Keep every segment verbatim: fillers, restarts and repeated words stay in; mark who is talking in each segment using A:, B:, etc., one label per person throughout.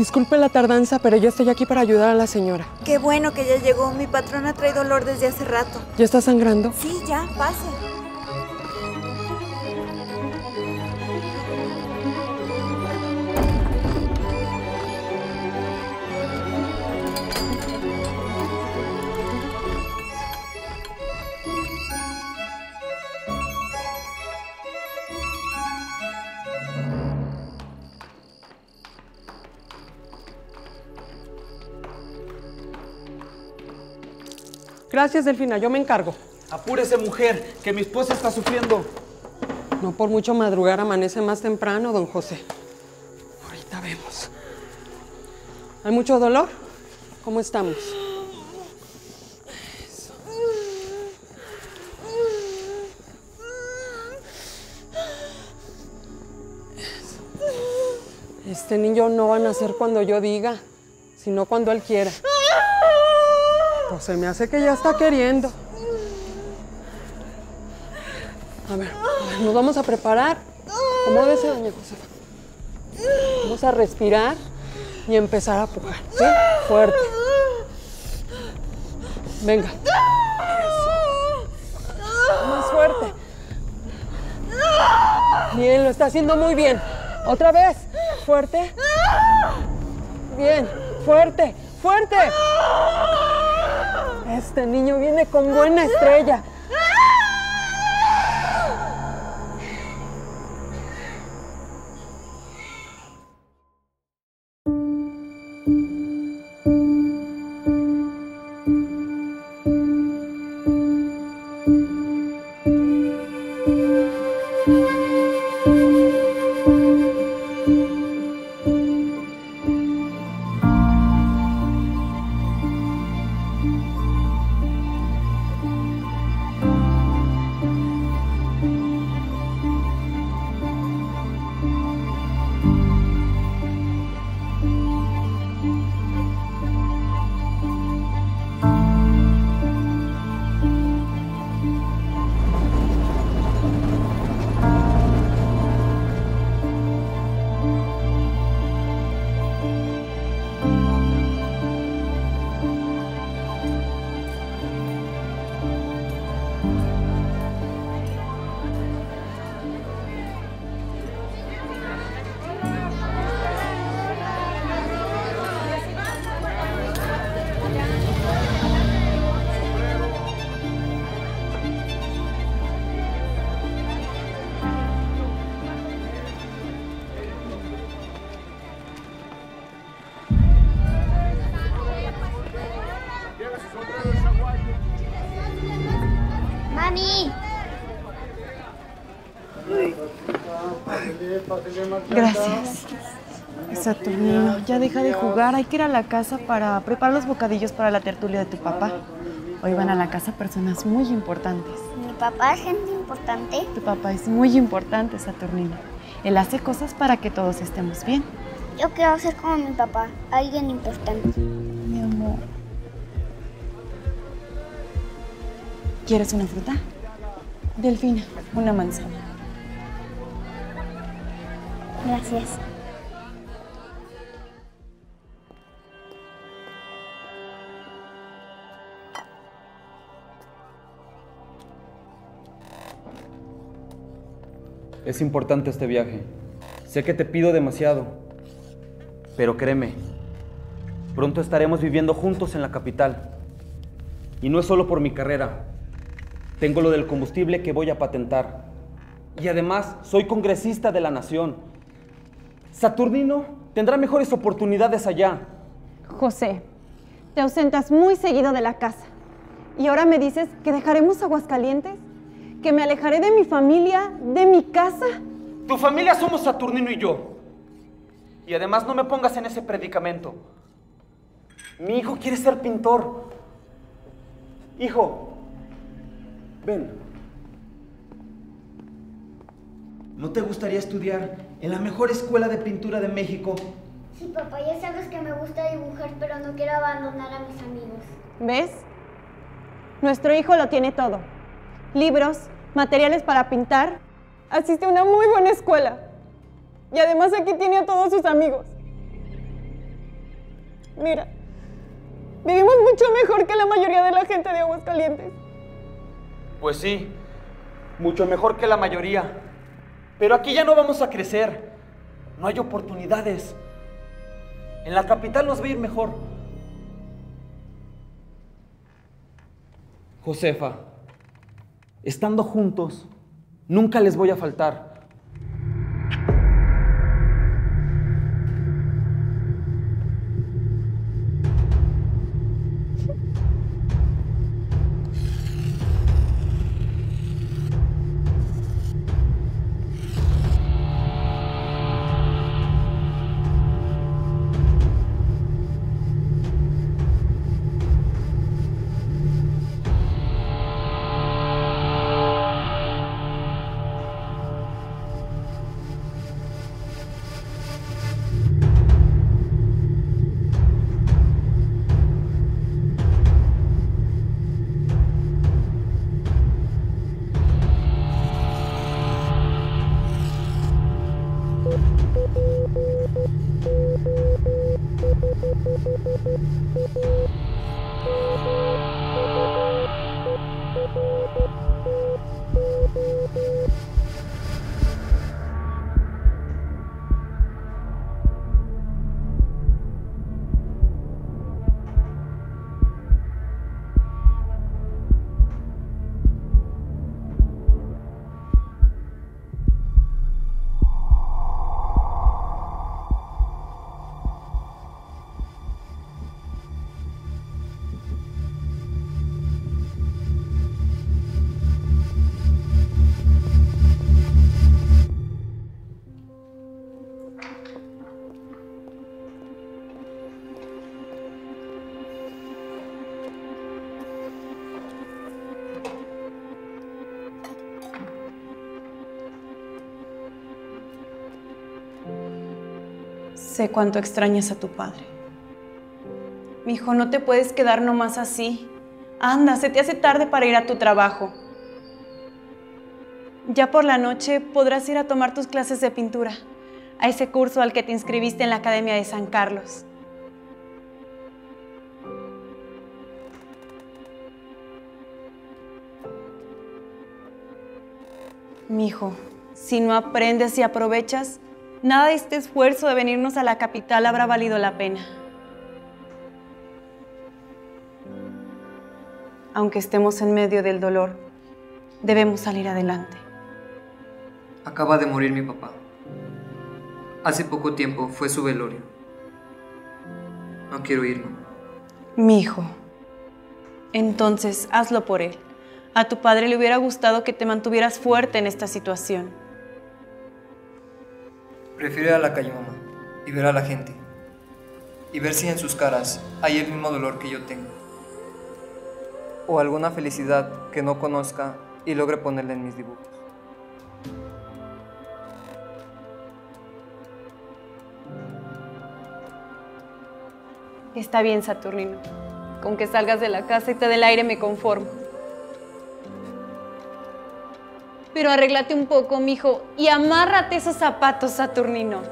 A: Disculpe la tardanza, pero yo estoy aquí para ayudar a la señora.
B: Qué bueno que ya llegó. Mi patrona trae dolor desde hace rato.
A: ¿Ya está sangrando?
B: Sí, ya, pase.
A: Gracias, Delfina, yo me encargo.
C: Apúrese, mujer, que mi esposa está sufriendo.
A: No por mucho madrugar amanece más temprano, don José. Ahorita vemos. ¿Hay mucho dolor? ¿Cómo estamos? Eso. Eso. Este niño no va a nacer cuando yo diga, sino cuando él quiera. Pues se me hace que ya está queriendo. A ver, nos vamos a preparar. Acomódese, doña Josefa. Vamos a respirar y empezar a pujar, ¿sí? Fuerte. Venga. Eso. Más fuerte. Bien, lo está haciendo muy bien. Otra vez. Fuerte. Bien. Fuerte. Fuerte. Este niño viene con buena estrella.
D: Mami.
E: Gracias. Saturnino, ya deja de jugar. Hay que ir a la casa para preparar los bocadillos para la tertulia de tu papá. Hoy van a la casa personas muy importantes.
D: ¿Mi papá es gente importante?
E: Tu papá es muy importante, Saturnino. Él hace cosas para que todos estemos bien.
D: Yo quiero ser como mi papá, alguien importante.
E: Mi amor. ¿Quieres una fruta? Delfina, una manzana.
D: Gracias.
C: Es importante este viaje. Sé que te pido demasiado, pero créeme, pronto estaremos viviendo juntos en la capital. Y no es solo por mi carrera. Tengo lo del combustible que voy a patentar. Y además, soy congresista de la nación. Saturnino tendrá mejores oportunidades allá.
E: José, te ausentas muy seguido de la casa. ¿Y ahora me dices que dejaremos Aguascalientes? ¿Que me alejaré de mi familia, de mi casa?
C: Tu familia somos Saturnino y yo. Y además no me pongas en ese predicamento. Mi hijo quiere ser pintor. Hijo, ven. ¿No te gustaría estudiar en la mejor escuela de pintura de México?
D: Sí, papá, ya sabes que me gusta dibujar, pero no quiero abandonar a mis amigos.
E: ¿Ves? Nuestro hijo lo tiene todo. Libros, materiales para pintar. Asiste a una muy buena escuela. Y además aquí tiene a todos sus amigos. Mira, vivimos mucho mejor que la mayoría de la gente de Aguascalientes.
C: Pues sí, mucho mejor que la mayoría. Pero aquí ya no vamos a crecer. No hay oportunidades. En la capital nos va a ir mejor. Josefa, estando juntos, nunca les voy a faltar.
E: Sé cuánto extrañas a tu padre. Mijo, no te puedes quedar nomás así. Anda, se te hace tarde para ir a tu trabajo. Ya por la noche podrás ir a tomar tus clases de pintura, a ese curso al que te inscribiste en la Academia de San Carlos. Mijo, si no aprendes y aprovechas, nada de este esfuerzo de venirnos a la capital habrá valido la pena. Aunque estemos en medio del dolor, debemos salir adelante.
F: Acaba de morir mi papá. Hace poco tiempo fue su velorio. No quiero irme.
E: Mi hijo, entonces hazlo por él. A tu padre le hubiera gustado que te mantuvieras fuerte en esta situación.
F: Prefiero ir a la calle, mamá, y ver a la gente. Y ver si en sus caras hay el mismo dolor que yo tengo. O alguna felicidad que no conozca y logre ponerla en mis dibujos.
E: Está bien, Saturnino. Con que salgas de la casa y te dé el aire me conformo. Pero arréglate un poco, mijo, y amárrate esos zapatos, Saturnino.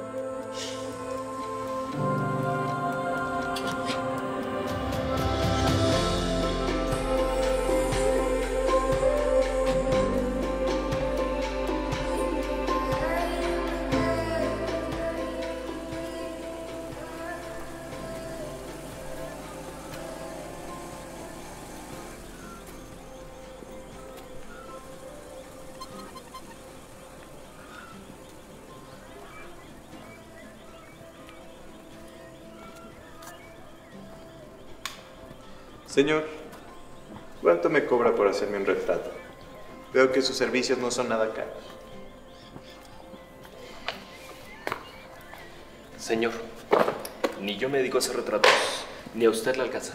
G: Señor, ¿cuánto me cobra por hacerme un retrato? Veo que sus servicios no son nada caros.
H: Señor, ni yo me dedico a hacer retratos, ni a usted le alcanza.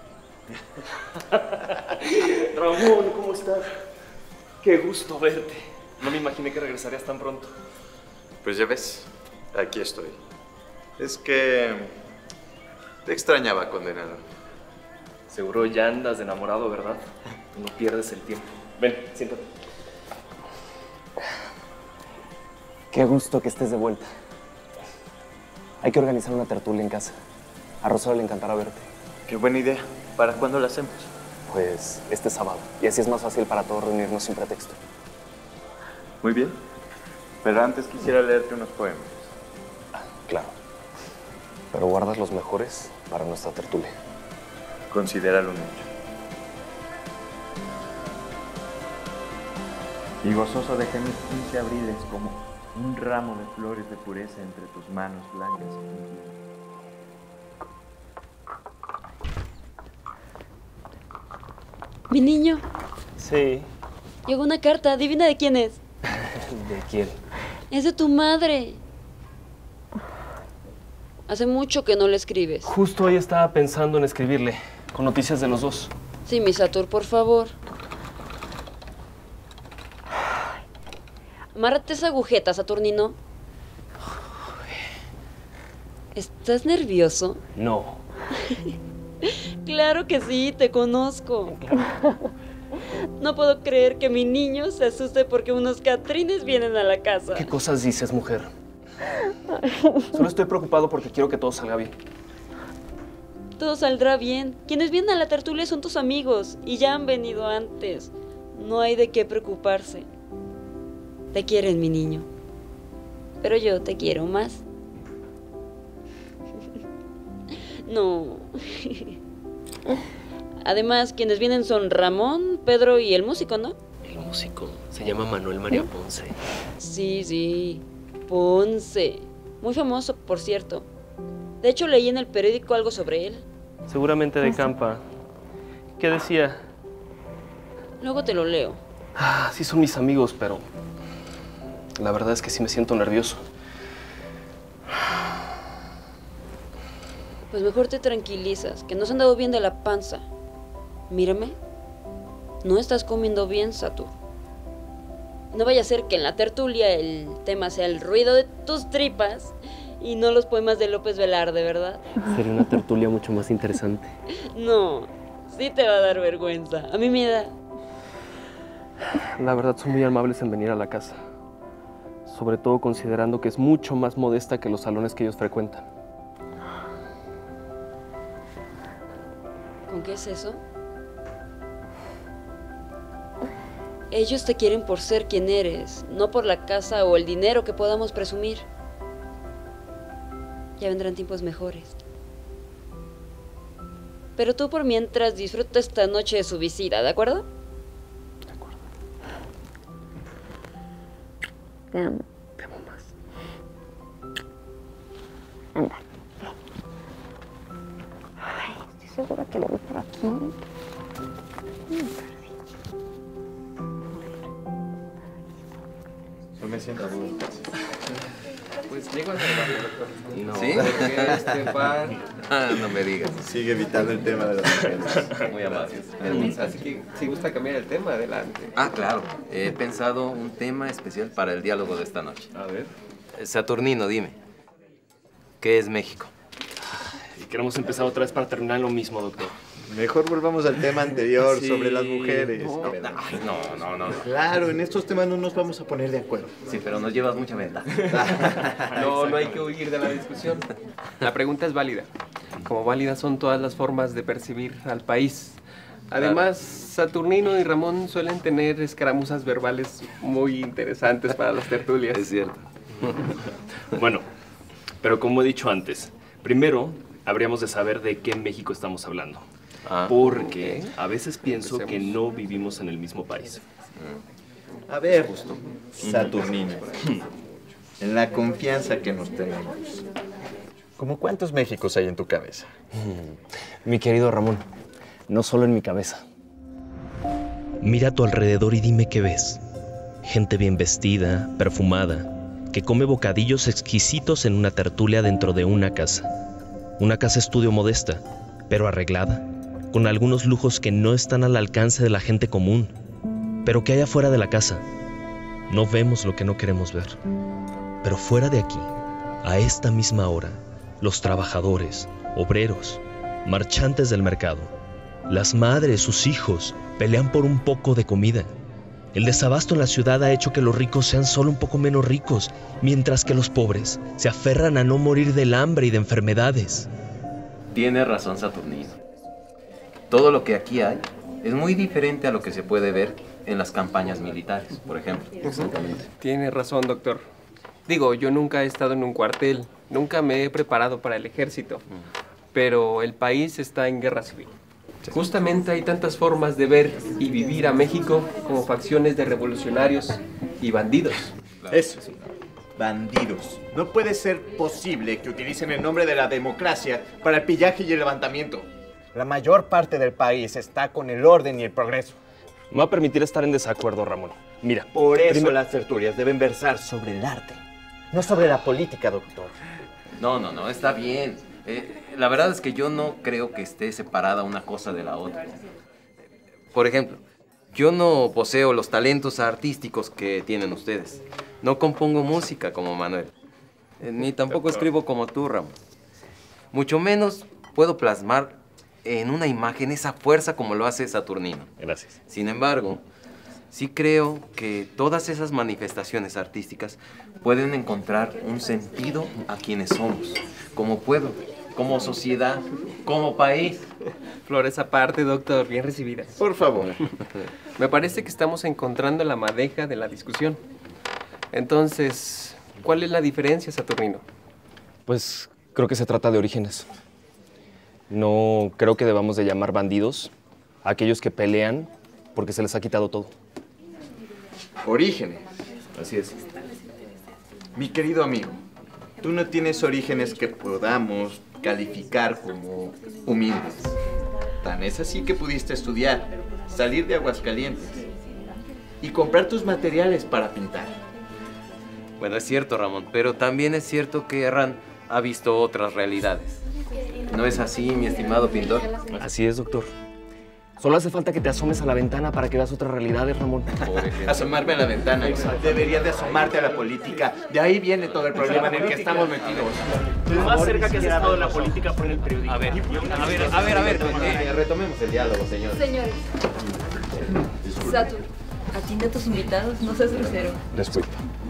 H: Ramón, ¿cómo estás? Qué gusto verte. No me imaginé que regresarías tan pronto.
G: Pues ya ves, aquí estoy. Es que te extrañaba, condenado.
H: Seguro ya andas de enamorado, ¿verdad? No pierdes el tiempo. Ven, siéntate.
I: Qué gusto que estés de vuelta. Hay que organizar una tertulia en casa. A Rosario le encantará verte.
G: Qué buena idea. ¿Para cuándo la hacemos?
I: Pues este sábado. Y así es más fácil para todos reunirnos sin pretexto.
G: Muy bien. Pero antes quisiera leerte unos poemas.
I: Claro. Pero guardas los mejores para nuestra tertulia.
G: Considéralo un hecho. Y gozoso dejé mis quince abriles como un ramo de flores de pureza entre tus manos blancas.
J: Mi niño.
H: Sí.
J: Llegó una carta. Adivina de quién es.
H: ¿De quién?
J: Es de tu madre. Hace mucho que no le escribes.
H: Justo hoy estaba pensando en escribirle, con noticias de los dos.
J: Sí, mi Satur, por favor. Amárrate esa agujeta, Saturnino. ¿Estás nervioso?
H: No.
J: Claro que sí, te conozco. No puedo creer que mi niño se asuste porque unos catrines vienen a la casa.
H: ¿Qué cosas dices, mujer? Solo estoy preocupado porque quiero que todo salga bien.
J: Todo saldrá bien. Quienes vienen a la tertulia son tus amigos y ya han venido antes. No hay de qué preocuparse. Te quieren, mi niño. Pero yo te quiero más. No. Además, quienes vienen son Ramón, Pedro y el músico, ¿no?
H: El músico se llama Manuel María Ponce.
J: Sí, sí. Ponce. Muy famoso, por cierto. De hecho, leí en el periódico algo sobre él.
H: Seguramente de Campa. ¿Qué decía?
J: Luego te lo leo.
H: Ah, sí son mis amigos, pero la verdad es que sí me siento nervioso.
J: Pues mejor te tranquilizas, que no se han dado bien de la panza. Mírame. No estás comiendo bien, Satur. No vaya a ser que en la tertulia el tema sea el ruido de tus tripas y no los poemas de López Velarde, ¿verdad?
H: Sería una tertulia mucho más interesante.
J: No, sí te va a dar vergüenza. A mí me da.
H: La verdad son muy amables en venir a la casa. Sobre todo considerando que es mucho más modesta que los salones que ellos frecuentan.
J: ¿Con qué es eso? Ellos te quieren por ser quien eres, no por la casa o el dinero que podamos presumir. Ya vendrán tiempos mejores. Pero tú por mientras disfruta esta noche de su visita, ¿de acuerdo?
H: De acuerdo.
K: Te amo.
H: Te amo más.
K: Anda. Ay, estoy segura que lo vi por aquí.
G: No me siento bien.
L: Pues llego a salvarlo, doctor.
I: No.
L: ¿Sí? Porque este pan...
I: Ah, no me digas.
G: Sigue evitando el tema de las mujeres.
L: Muy amable. Así que si gusta cambiar el tema, adelante.
I: Ah, claro. He pensado un tema especial para el diálogo de esta noche.
H: A ver.
I: Saturnino, dime. ¿Qué es México?
H: Y queremos empezar otra vez para terminar lo mismo, doctor.
G: Mejor volvamos al tema anterior
H: Sí.
G: sobre las mujeres.
I: No, ay, no, no, no, no.
G: Claro, en estos temas no nos vamos a poner de acuerdo.
I: Sí, pero nos llevas mucha ventaja.
L: No, no hay que huir de la discusión. La pregunta es válida. Como válidas son todas las formas de percibir al país. Además, Saturnino y Ramón suelen tener escaramuzas verbales muy interesantes para las tertulias.
I: Es cierto.
H: Bueno, pero como he dicho antes, primero habríamos de saber de qué México estamos hablando.
I: Ah,
H: porque
I: ok.
H: a veces pienso que
L: Empecemos.
H: no vivimos en el mismo país.
G: A ver, Saturnino, en la confianza que nos tenemos, ¿cómo cuántos Méxicos hay en tu cabeza?
H: Mi querido Ramón, no solo en mi cabeza.
M: Mira a tu alrededor y dime qué ves. Gente bien vestida, perfumada, que come bocadillos exquisitos en una tertulia dentro de una casa. Una casa estudio modesta, pero arreglada, con algunos lujos que no están al alcance de la gente común, pero que hay afuera de la casa. No vemos lo que no queremos ver. Pero fuera de aquí, a esta misma hora, los trabajadores, obreros, marchantes del mercado, las madres, sus hijos, pelean por un poco de comida. El desabasto en la ciudad ha hecho que los ricos sean solo un poco menos ricos, mientras que los pobres se aferran a no morir del hambre y de enfermedades.
N: Tiene razón Saturnino. Todo lo que aquí hay es muy diferente a lo que se puede ver en las campañas militares, por ejemplo.
L: Exactamente. Tiene razón, doctor. Digo, yo nunca he estado en un cuartel, nunca me he preparado para el ejército, pero el país está en guerra civil. Justamente hay tantas formas de ver y vivir a México como facciones de revolucionarios y bandidos.
G: Eso, bandidos. No puede ser posible que utilicen el nombre de la democracia para el pillaje y el levantamiento. La mayor parte del país está con el orden y el progreso.
I: Me va a permitir estar en desacuerdo, Ramón. Mira,
G: por eso
I: primero...
G: las tertulias deben versar sobre el arte, no sobre la política, doctor.
N: No, no, no, está bien. Eh, la verdad es que yo no creo que esté separada una cosa de la otra. Por ejemplo, yo no poseo los talentos artísticos que tienen ustedes. No compongo música como Manuel. Eh, ni tampoco escribo como tú, Ramón. Mucho menos puedo plasmar en una imagen esa fuerza como lo hace Saturnino.
I: Gracias.
N: Sin embargo, sí creo que todas esas manifestaciones artísticas pueden encontrar un sentido a quienes somos, como pueblo, como sociedad, como país.
L: Flores aparte, doctor, bien recibidas.
G: Por favor.
L: Me parece que estamos encontrando la madeja de la discusión. Entonces, ¿cuál es la diferencia, Saturnino?
I: Pues creo que se trata de orígenes. No creo que debamos de llamar bandidos a aquellos que pelean porque se les ha quitado todo.
G: Orígenes.
N: Así es.
G: Mi querido amigo, tú no tienes orígenes que podamos calificar como humildes. Tan es así que pudiste estudiar, salir de Aguascalientes y comprar tus materiales para pintar.
N: Bueno, es cierto, Ramón, pero también es cierto que Herrán ha visto otras realidades. ¿No es así, mi estimado pintor?
I: Así es, doctor. Solo hace falta que te asomes a la ventana para que veas otras realidades, Ramón.
G: Asomarme a la ventana. Deberías de asomarte a la política. De ahí viene todo el problema en el que estamos metidos.
I: Lo más cerca que has estado de la política fue en el periódico.
N: A ver, a ver, a ver, a ver. Eh, retomemos el diálogo, señor.
O: Señores. Satur, atiende a tus invitados, no seas grosero.
I: Descuida.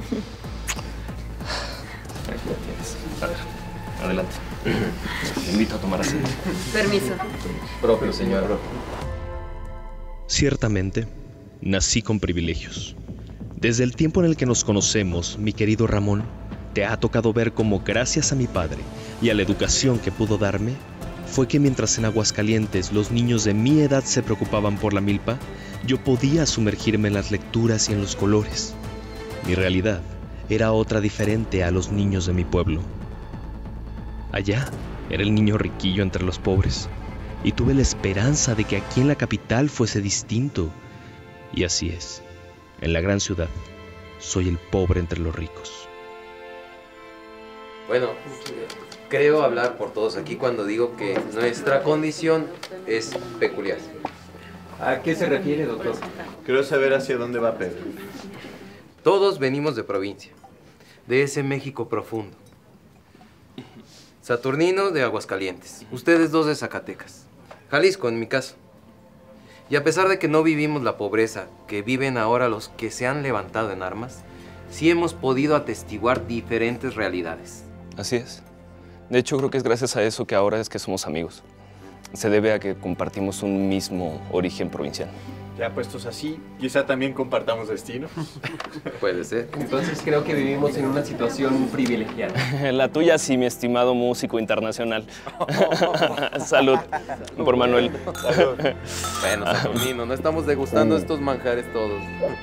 I: Aquí lo tienes. A ver, adelante. Te invito a tomar asiento.
O: Permiso.
N: Propio, señor.
M: Ciertamente, nací con privilegios. Desde el tiempo en el que nos conocemos, mi querido Ramón, te ha tocado ver cómo gracias a mi padre y a la educación que pudo darme, fue que mientras en Aguascalientes los niños de mi edad se preocupaban por la milpa, yo podía sumergirme en las lecturas y en los colores. Mi realidad era otra diferente a los niños de mi pueblo. Allá era el niño riquillo entre los pobres, y tuve la esperanza de que aquí en la capital fuese distinto. Y así es. En la gran ciudad, soy el pobre entre los ricos.
N: Bueno, creo hablar por todos aquí cuando digo que nuestra condición es peculiar.
L: ¿A qué se refiere, doctor?
G: Quiero saber hacia dónde va Pedro.
N: Todos venimos de provincia, de ese México profundo. Saturnino de Aguascalientes, ustedes dos de Zacatecas, Jalisco en mi caso. Y a pesar de que no vivimos la pobreza que viven ahora los que se han levantado en armas, sí hemos podido atestiguar diferentes realidades.
I: Así es. De hecho, creo que es gracias a eso que ahora es que somos amigos. Se debe a que compartimos un mismo origen provincial.
G: Ya puestos así, quizá también compartamos destino.
N: Puede ser.
L: Entonces creo que vivimos en una situación privilegiada.
I: La tuya sí, mi estimado músico internacional. Salud por Manuel.
N: Salud. Bueno, Saturnino, no estamos degustando estos manjares todos.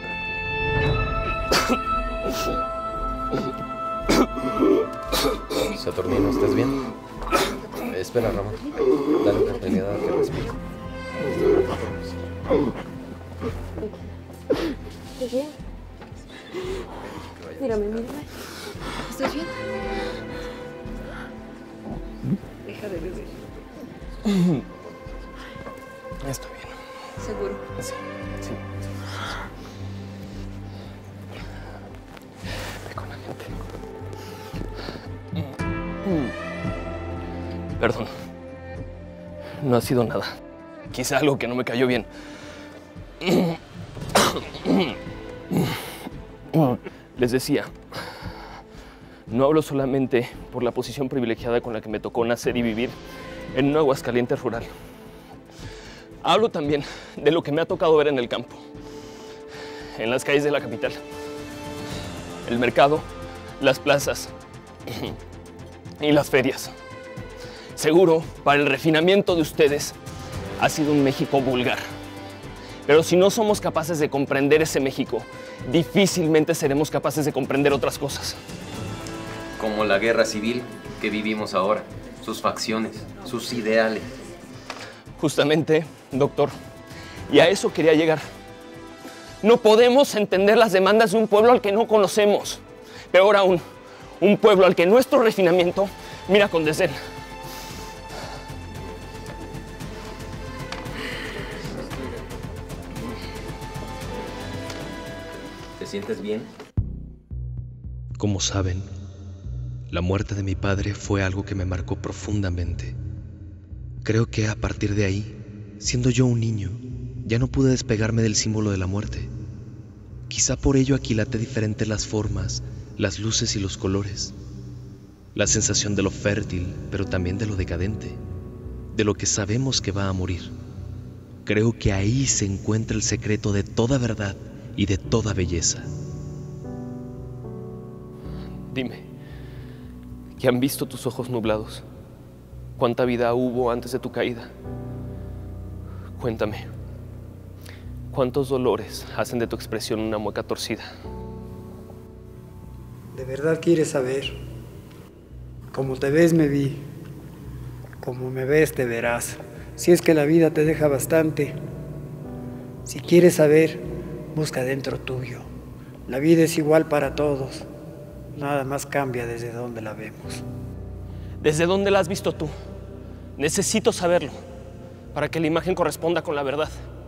N: Saturnino, ¿estás bien? Espera, Ramón. Dale oportunidad a que respire.
O: ¿Estás bien? Mírame, mírame. ¿Estás bien? Deja de beber.
I: Estoy bien.
O: ¿Seguro?
I: Sí, sí. Ve con la gente. Perdón. No ha sido nada. Quizá algo que no me cayó bien. Les decía, no hablo solamente por la posición privilegiada con la que me tocó nacer y vivir en un Aguascalientes rural. Hablo también de lo que me ha tocado ver en el campo, en las calles de la capital. El mercado, las plazas y las ferias. Seguro, para el refinamiento de ustedes, ha sido un México vulgar. Pero si no somos capaces de comprender ese México, difícilmente seremos capaces de comprender otras cosas.
N: Como la guerra civil que vivimos ahora, sus facciones, sus ideales.
I: Justamente, doctor, y a eso quería llegar. No podemos entender las demandas de un pueblo al que no conocemos. Peor aún, un pueblo al que nuestro refinamiento mira con desdén.
N: ¿Te sientes bien?
M: Como saben, la muerte de mi padre fue algo que me marcó profundamente. Creo que a partir de ahí, siendo yo un niño, ya no pude despegarme del símbolo de la muerte. Quizá por ello aquilaté diferentes las formas, las luces y los colores. La sensación de lo fértil, pero también de lo decadente, de lo que sabemos que va a morir. Creo que ahí se encuentra el secreto de toda verdad y de toda belleza.
I: Dime, ¿qué han visto tus ojos nublados? ¿Cuánta vida hubo antes de tu caída? Cuéntame, ¿cuántos dolores hacen de tu expresión una mueca torcida?
P: ¿De verdad quieres saber? Como te ves me vi, como me ves te verás. Si es que la vida te deja bastante. Si quieres saber, busca dentro tuyo. La vida es igual para todos. Nada más cambia desde donde la vemos.
I: ¿Desde dónde la has visto tú? Necesito saberlo, para que la imagen corresponda con la verdad.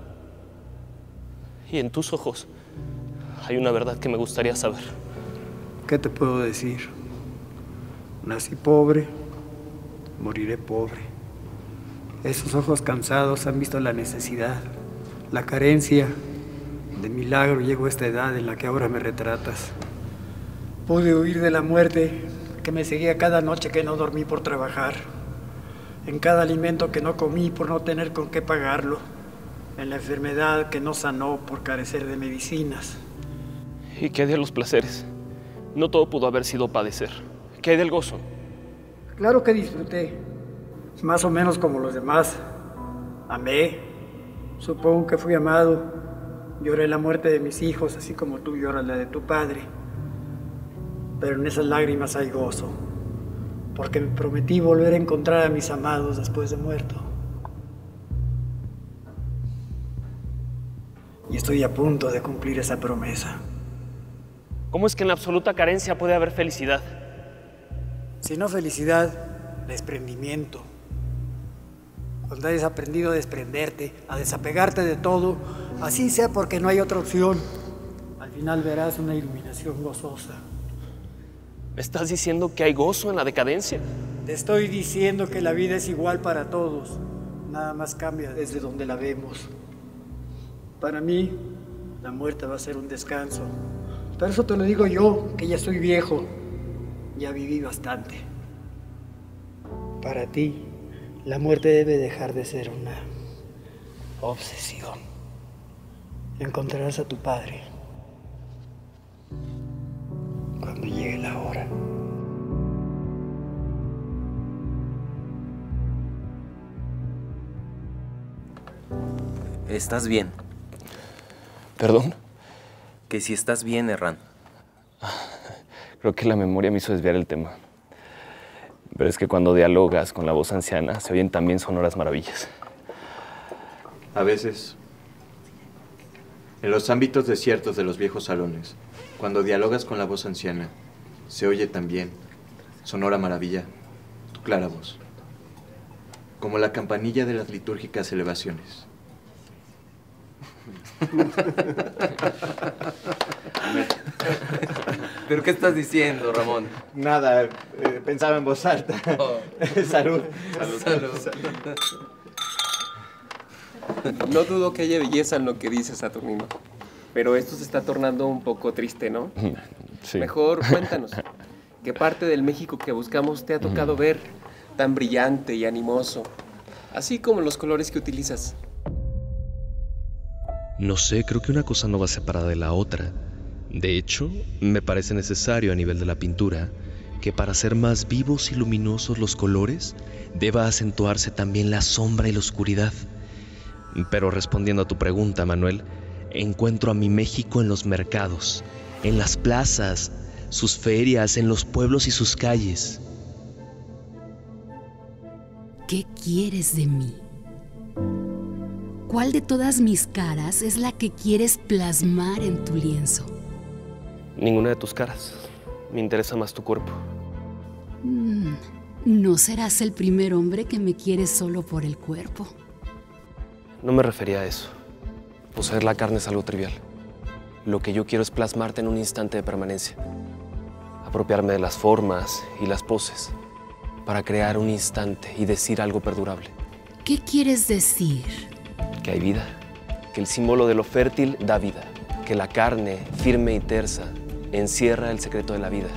I: Y en tus ojos hay una verdad que me gustaría saber.
P: ¿Qué te puedo decir? Nací pobre, moriré pobre. Esos ojos cansados han visto la necesidad, la carencia. De milagro llego a esta edad en la que ahora me retratas. Pude huir de la muerte que me seguía cada noche que no dormí por trabajar, en cada alimento que no comí por no tener con qué pagarlo, en la enfermedad que no sanó por carecer de medicinas.
I: ¿Y qué hay de los placeres? No todo pudo haber sido padecer. ¿Qué hay del gozo?
P: Claro que disfruté, más o menos como los demás. Amé, supongo que fui amado. Lloré la muerte de mis hijos, así como tú lloras la de tu padre. Pero en esas lágrimas hay gozo, porque me prometí volver a encontrar a mis amados después de muerto. Y estoy a punto de cumplir esa promesa.
I: ¿Cómo es que en la absoluta carencia puede haber felicidad?
P: Si no felicidad, desprendimiento. Cuando hayas aprendido a desprenderte, a desapegarte de todo, así sea porque no hay otra opción, al final verás una iluminación gozosa.
I: ¿Me estás diciendo que hay gozo en la decadencia?
P: Te estoy diciendo que la vida es igual para todos, nada más cambia desde donde la vemos. Para mí, la muerte va a ser un descanso. Pero eso te lo digo yo, que ya estoy viejo, ya viví bastante. Para ti, la muerte debe dejar de ser una obsesión. Encontrarás a tu padre cuando llegue la hora.
N: ¿Estás bien?
I: ¿Perdón?
N: Que si estás bien, Herrán.
I: Creo que la memoria me hizo desviar el tema. Pero es que cuando dialogas con la voz anciana, se oyen también sonoras maravillas.
G: A veces, en los ámbitos desiertos de los viejos salones, cuando dialogas con la voz anciana, se oye también, sonora maravilla, tu clara voz, como la campanilla de las litúrgicas elevaciones.
N: ¿Pero qué estás diciendo, Ramón?
G: Nada, eh, pensaba en voz alta.
N: Oh.
G: Salud.
N: Salud. Salud. Salud.
L: No dudo que haya belleza en lo que dices, Saturnino. Pero esto se está tornando un poco triste, ¿no?
I: Sí.
L: Mejor cuéntanos, ¿qué parte del México que buscamos te ha tocado ver? tan brillante y animoso, así como los colores que utilizas.
M: No sé, creo que una cosa no va separada de la otra. De hecho, me parece necesario a nivel de la pintura que para hacer más vivos y luminosos los colores, deba acentuarse también la sombra y la oscuridad. Pero respondiendo a tu pregunta, Manuel, encuentro a mi México en los mercados, en las plazas, sus ferias, en los pueblos y sus calles.
Q: ¿Qué quieres de mí? ¿Cuál de todas mis caras es la que quieres plasmar en tu lienzo?
I: Ninguna de tus caras. Me interesa más tu cuerpo.
Q: Mm, no serás el primer hombre que me quiere solo por el cuerpo.
I: No me refería a eso. Poseer la carne es algo trivial. Lo que yo quiero es plasmarte en un instante de permanencia. Apropiarme de las formas y las poses para crear un instante y decir algo perdurable.
Q: ¿Qué quieres decir?
I: Que hay vida, que el símbolo de lo fértil da vida, que la carne, firme y tersa, encierra el secreto de la vida.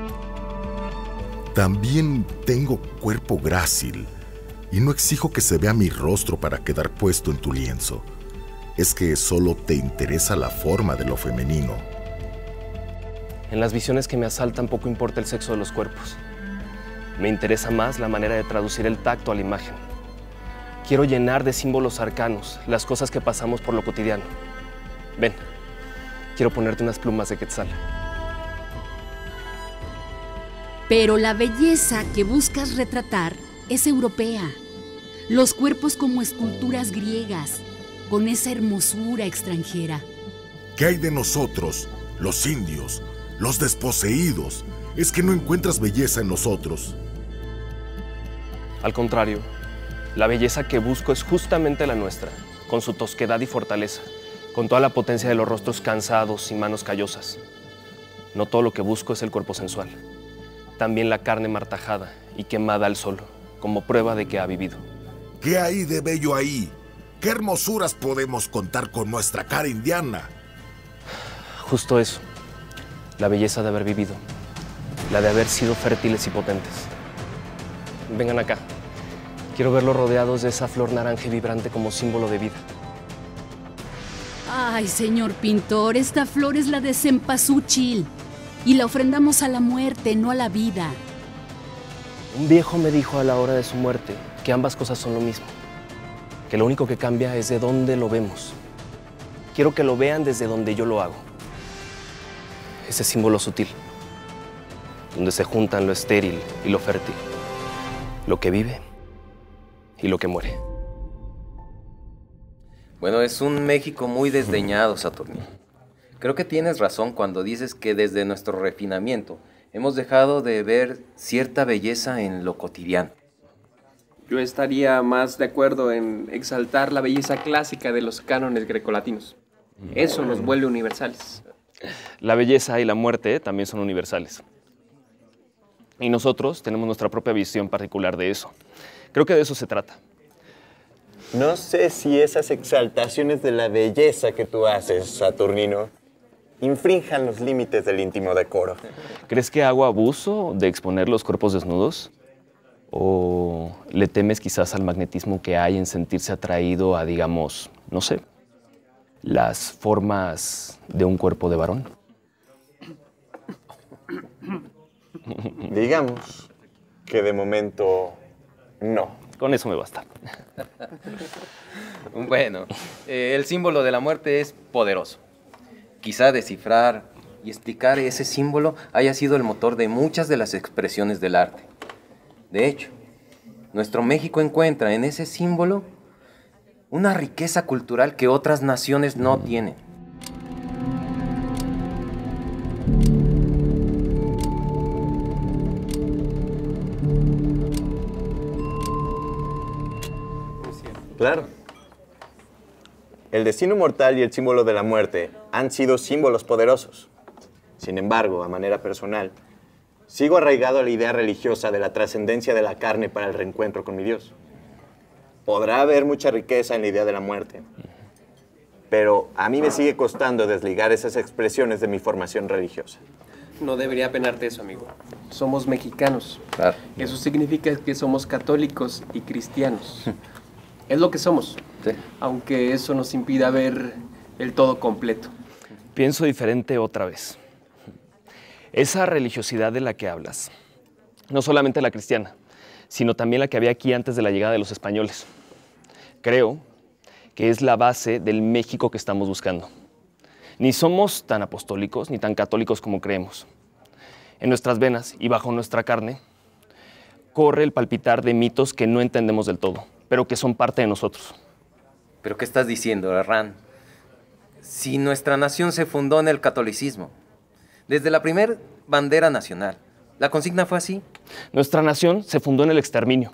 R: También tengo cuerpo grácil y no exijo que se vea mi rostro para quedar puesto en tu lienzo. Es que solo te interesa la forma de lo femenino.
I: En las visiones que me asaltan poco importa el sexo de los cuerpos. Me interesa más la manera de traducir el tacto a la imagen. Quiero llenar de símbolos arcanos las cosas que pasamos por lo cotidiano. Ven, quiero ponerte unas plumas de quetzal.
Q: Pero la belleza que buscas retratar es europea. Los cuerpos como esculturas griegas, con esa hermosura extranjera.
R: ¿Qué hay de nosotros, los indios, los desposeídos? ¿Es que no encuentras belleza en nosotros?
I: Al contrario, la belleza que busco es justamente la nuestra, con su tosquedad y fortaleza, con toda la potencia de los rostros cansados y manos callosas. No todo lo que busco es el cuerpo sensual, también la carne martajada y quemada al sol, como prueba de que ha vivido.
R: ¿Qué hay de bello ahí? ¿Qué hermosuras podemos contar con nuestra cara indiana?
I: Justo eso, la belleza de haber vivido, la de haber sido fértiles y potentes. Vengan acá. Quiero verlos rodeados de esa flor naranja y vibrante como símbolo de vida.
Q: Ay, señor pintor, esta flor es la de cempasúchil y la ofrendamos a la muerte, no a la vida.
I: Un viejo me dijo a la hora de su muerte que ambas cosas son lo mismo, que lo único que cambia es de dónde lo vemos. Quiero que lo vean desde donde yo lo hago. Ese símbolo sutil, donde se juntan lo estéril y lo fértil, lo que vive y lo que muere.
N: Bueno, es un México muy desdeñado, Saturnino. Creo que tienes razón cuando dices que desde nuestro refinamiento hemos dejado de ver cierta belleza en lo cotidiano.
L: Yo estaría más de acuerdo en exaltar la belleza clásica de los cánones grecolatinos. Eso los vuelve universales.
I: La belleza y la muerte también son universales. Y nosotros tenemos nuestra propia visión particular de eso. Creo que de eso se trata.
G: No sé si esas exaltaciones de la belleza que tú haces, Saturnino, infrinjan los límites del íntimo decoro.
I: ¿Crees que hago abuso de exponer los cuerpos desnudos? ¿O le temes quizás al magnetismo que hay en sentirse atraído a, digamos, no sé, las formas de un cuerpo de varón?
G: Digamos que de momento no.
I: Con eso me basta.
N: Bueno, eh, el símbolo de la muerte es poderoso. Quizá descifrar y explicar ese símbolo haya sido el motor de muchas de las expresiones del arte. De hecho, nuestro México encuentra en ese símbolo una riqueza cultural que otras naciones no tienen.
G: Claro. El destino mortal y el símbolo de la muerte han sido símbolos poderosos. Sin embargo, a manera personal, sigo arraigado a la idea religiosa de la trascendencia de la carne para el reencuentro con mi Dios. Podrá haber mucha riqueza en la idea de la muerte, pero a mí me sigue costando desligar esas expresiones de mi formación religiosa.
L: No debería penarte eso, amigo. somos mexicanos.
N: Claro.
L: Eso significa que somos católicos y cristianos. Es lo que somos,
N: sí.
L: Aunque eso nos impida ver el todo completo.
I: Pienso diferente otra vez. Esa religiosidad de la que hablas, no solamente la cristiana, sino también la que había aquí antes de la llegada de los españoles, creo que es la base del México que estamos buscando. Ni somos tan apostólicos ni tan católicos como creemos. En nuestras venas y bajo nuestra carne corre el palpitar de mitos que no entendemos del todo, pero que son parte de nosotros.
N: ¿Pero qué estás diciendo, Herrán? Si nuestra nación se fundó en el catolicismo, desde la primer bandera nacional, la consigna fue así.
I: Nuestra nación se fundó en el exterminio.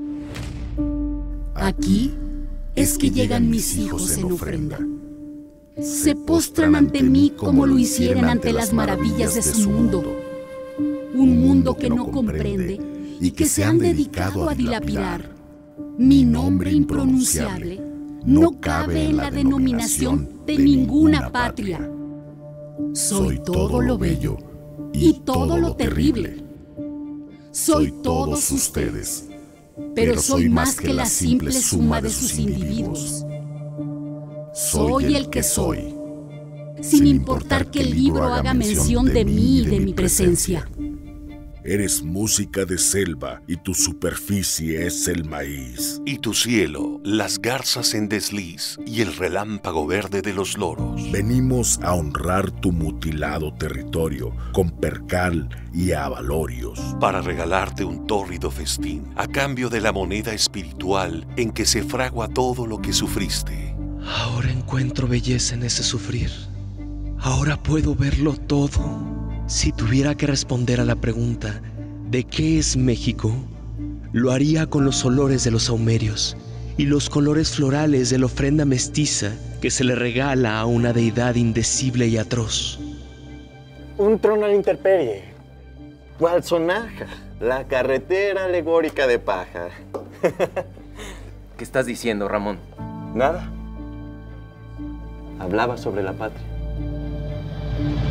Q: Aquí es que llegan mis hijos en ofrenda. Se postran ante mí como lo hicieran ante las maravillas de su mundo. Un mundo que no comprende y que se han dedicado a dilapidar. Mi nombre impronunciable no cabe en la denominación de ninguna patria. Soy todo lo bello y todo lo terrible. Soy todos ustedes, pero soy más que la simple suma de sus individuos. Soy el que soy, sin importar que el libro haga mención de mí y de mi presencia.
R: Eres música de selva y tu superficie es el maíz.
S: Y tu cielo, las garzas en desliz y el relámpago verde de los loros.
R: Venimos a honrar tu mutilado territorio con percal y abalorios.
S: Para regalarte un tórrido festín a cambio de la moneda espiritual en que se fragua todo lo que sufriste.
M: Ahora encuentro belleza en ese sufrir. Ahora puedo verlo todo. Si tuviera que responder a la pregunta ¿de qué es México?, lo haría con los olores de los saumerios y los colores florales de la ofrenda mestiza que se le regala a una deidad indecible y atroz.
G: Un trono a la intemperie. ¿Cuál sonaja? La carretera alegórica de paja.
N: ¿Qué estás diciendo, Ramón?
G: Nada. Hablaba sobre la patria.